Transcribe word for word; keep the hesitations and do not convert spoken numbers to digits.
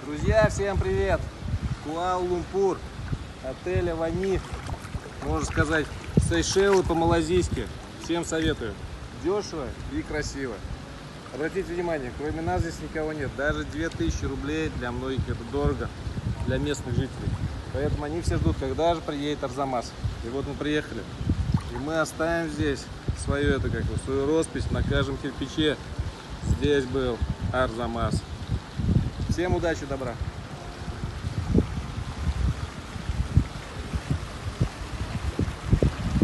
Друзья, всем привет! Куала-Лумпур, отель Авани, можно сказать, Сейшелы по-малазийски. Всем советую. Дешево и красиво. Обратите внимание, кроме нас здесь никого нет. Даже две тысячи рублей для многих это дорого, для местных жителей. Поэтому они все ждут, когда же приедет Арзамас. И вот мы приехали. И мы оставим здесь свою, это как, свою роспись на каждом кирпиче. Здесь был Арзамас. Всем удачи, добра!